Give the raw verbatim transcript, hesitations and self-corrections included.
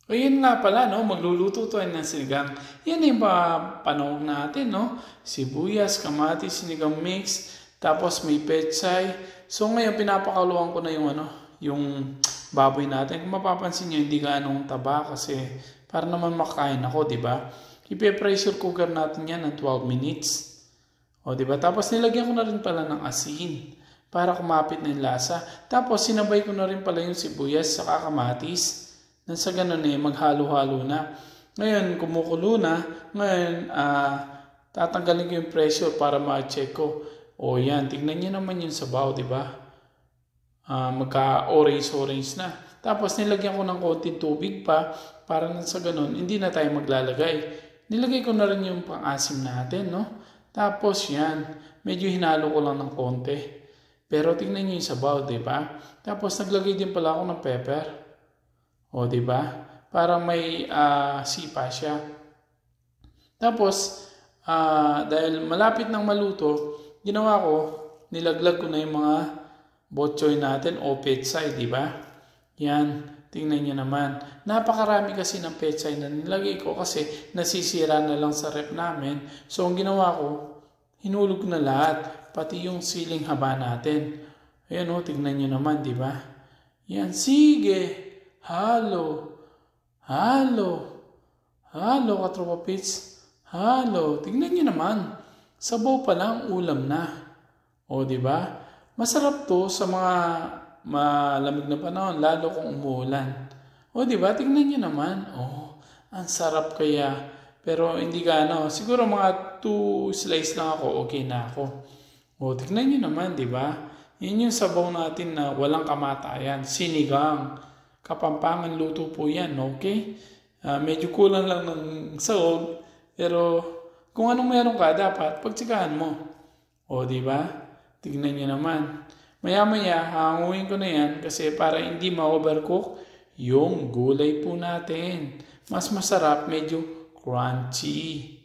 O yun nga pala, no? Magluluto tayo ng sinigang. Yan yung pa panahon natin, no? Sibuyas, kamatis, sinigang mix, tapos may pechay. So ngayon, pinapakaluan ko na yung ano, yung baboy natin. Kung mapapansin nyo, hindi ka anong taba kasi para naman makain ako, di ba? Ipe-pressure cooker natin yan ng twelve minutes. O, di ba? Tapos nilagyan ko na rin pala ng asin para kumapit na yung lasa. Tapos sinabay ko na rin pala yung sibuyas sa kamatis. Nang sa ganun eh, maghalo-halo na. Ngayon, kumukulo na. Ngayon, ah, tatanggalin ko yung pressure para ma-check ko. O yan, tignan nyo naman yung sabaw, di ba? Ah, magka-orange-orange na. Tapos nilagyan ko ng konting tubig pa para nang sa ganun, hindi na tayo maglalagay. Nilagay ko na rin yung pang-asim natin, no? Tapos yan, medyo hinalo ko lang ng konti. Pero tignan nyo yung sabaw, di ba? Tapos naglagay din pala ako ng pepper. O, di ba? Para may uh, sipa siya. Tapos, uh, dahil malapit nang maluto, ginawa ko, nilaglag ko na yung mga botchoy natin o pechay, di ba? Yan, tingnan nyo naman. Napakarami kasi ng pechay na nilagay ko kasi nasisira na lang sa rep namin. So, ang ginawa ko, hinulog na lahat, pati yung siling haba natin. Ayan o, tingnan nyo naman, di ba? Yan, sige. Halo, halo, halo katropa pits, halo. Tingnan nyo naman, sabaw pa lang ulam na. O, di ba? Masarap to sa mga malamig na panahon, lalo kung umuulan. O, di ba? Tingnan nyo naman. Oh, ang sarap kaya. Pero hindi ka ano, siguro mga two slice lang ako, okay na ako. O, tingnan nyo naman, di ba? Yun yung sabaw natin na walang kamatayan, sinigang. Kapampangan luto po yan, okay? Uh, medyo kulang lang ng sahog, pero kung anong meron ka, dapat pagtsikahan mo. O, di ba? Tignan nyo naman. Maya-maya, hanguin ko na yan kasi para hindi ma-overcook yung gulay po natin. Mas masarap, medyo crunchy.